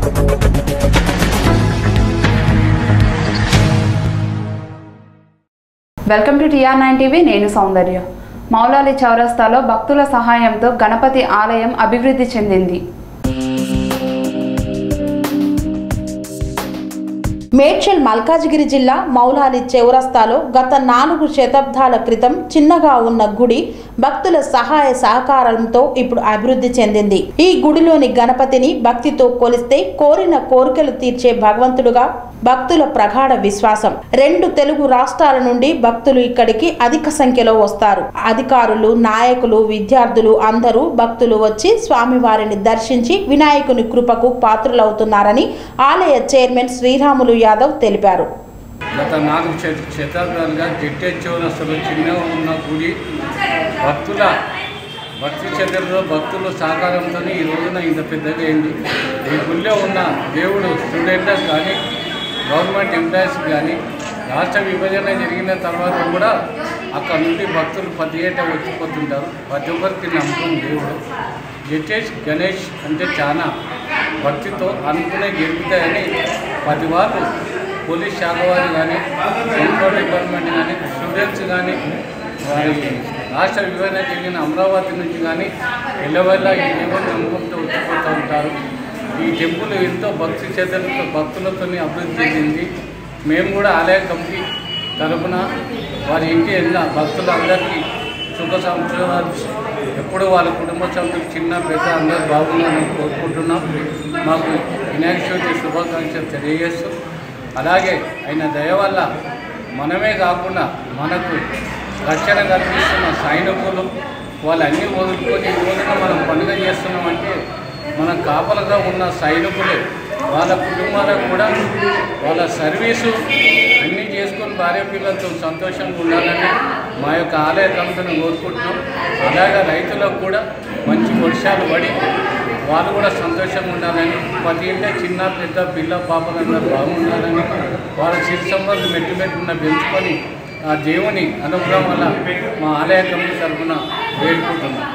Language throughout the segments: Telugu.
Welcome to TR9 TV. నేను సౌందర్య. మౌలాలి చౌరస్తాలో భక్తుల సహాయంతో గణపతి ఆలయం అభివృద్ధి చెందింది. మేడ్చల్ మల్కాజిగిరి జిల్లా మౌలాలి చౌరస్తాలో గత 4 శతాబ్దాల క్రితం చిన్నగా ఉన్న గుడి భక్తుల సహాయ సహకారంతో ఇప్పుడు అభివృద్ధి చెందింది. ఈ గుడిలోని గణపతిని భక్తితో కొలిస్తే కోరిన కోరికలు తీర్చే భగవంతుడుగా భక్తుల ప్రగాఢ విశ్వాసం. 2 తెలుగు రాష్ట్రాల నుండి భక్తులు ఇక్కడికి అధిక సంఖ్యలో వస్తారు. అధికారులు, నాయకులు, విద్యార్థులు అందరూ భక్తులు వచ్చి స్వామివారిని దర్శించి వినాయకుని కృపకు పాత్రులవుతున్నారని ఆలయ చైర్మన్ శ్రీరాములు యాదవ్ తెలిపారు. గత 4 శతాబ్దాలుగా జిట్టె చౌరస్తాలో చిన్నగా ఉన్న గుడి భక్తి చర్యలో భక్తుల సహకారంతో ఈ రోజున ఇంత పెద్దగా అయింది. ఈ గుడిలో ఉన్న దేవుడు స్టూడెంట్స్ కానీ గవర్నమెంట్ ఎంప్లాయీస్ కానీ రాష్ట్ర విభజన జరిగిన తర్వాత కూడా అక్కడ నుండి భక్తులు ప్రతి ఏటా వచ్చిపోతుంటారు. ప్రతి ఒక్కరికి నమ్మకం దేవుడు. జడ్జెస్ గణేష్ అంటే చాలా భక్తితో అనుకునే గెలుపుతాయని ప్రతి వారు పోలీస్ శాఖ వారు కానీ, ట్రాన్స్పోర్ట్ డిపార్ట్మెంట్ కానీ, స్టూడెంట్స్ కానీ, వారి రాష్ట్ర విభజన జరిగిన అమరావతి నుంచి కానీ ఎల్లవల్ల ఈ దేవుని నమ్మకంతో వచ్చిపోతూ ఉంటారు. ఈ టెంపుల్ ఎంతో భక్తి చేతలతో భక్తులతో అభివృద్ధి చెందింది. మేము కూడా ఆలయ కమిటీ తరఫున వారి ఇంటి వెళ్ళిన భక్తులందరికీ సుఖ సంవత్సరాలు ఎప్పుడు వాళ్ళ కుటుంబ సభ్యులు చిన్న పెద్ద అందరూ బాగున్నారని కోరుకుంటున్నాం. మాకు వినాయక చవితి శుభాకాంక్షలు తెలియజేస్తూ, అలాగే ఆయన దయ వల్ల మనమే కాకుండా మనకు రక్షణ కల్పిస్తున్న సైనికులు వాళ్ళన్నీ వదులుకొని ఈ రోజున మనం పండుగ చేస్తున్నామంటే మన కాపలగా ఉన్న సైనికులే వాళ్ళ కుటుంబాలకు కూడా వాళ్ళ సర్వీసు అన్నీ చేసుకొని భార్య పిల్లలతో సంతోషంగా ఉండాలని మా యొక్క ఆలయ కమిటీని కోరుకుంటున్నాం. అలాగే రైతులకు కూడా మంచి వర్షాలు పడి వాళ్ళు కూడా సంతోషంగా ఉండాలని, ప్రతి ఇంటే చిన్న పెద్ద పిల్ల పాపలందరూ బాగుండాలని, వాళ్ళ సిరి సంబంధం మెట్టుమెట్టున పెంచుకొని ఆ దేవుని అనుగ్రహం వల్ల మా ఆలయ కమిటీ తరఫున వేడుకుంటున్నాం.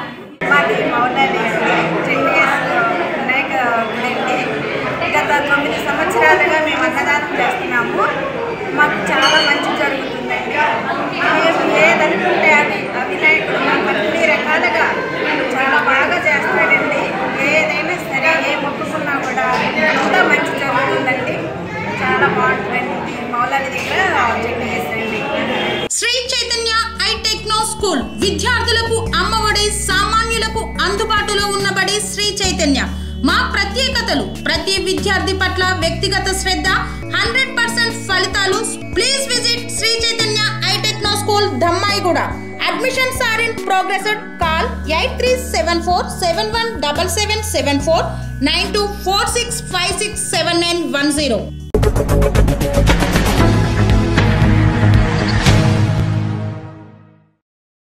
గత 9 సంవత్సరాలుగా మేము అన్నదానం చేస్తున్నాము. మాకు చాలా మంచి జరుగుతుందండి. మేము ఏదనుకుంటే అది వినాయకుడు మాకు అన్ని రకాలుగా చాలా బాగా చేస్తాడండి. ఏదైనా సరే ఏ మొక్కుకున్నా కూడా అంతా మంచి జరుగుతుందండి. చాలా బాగుంటుందండి. మౌలాలి దగ్గర చెక్కేసండి. శ్రీ చైతన్య ఐటెక్నో స్కూల్ విద్యార్థులకు అమ్మఒడి, సామాన్యులకు అందుబాటులో ఉన్నబడి శ్రీ చైతన్య. మా ప్రత్యేకతలు: ప్రతి విద్యార్థి పట్ల వ్యక్తిగత శ్రద్ధ, 100% ఫలితాలు. Please visit Sri Chaitanya i techno school, Dammaiguda. Admissions are in progress. Call 8374717774 9246567910.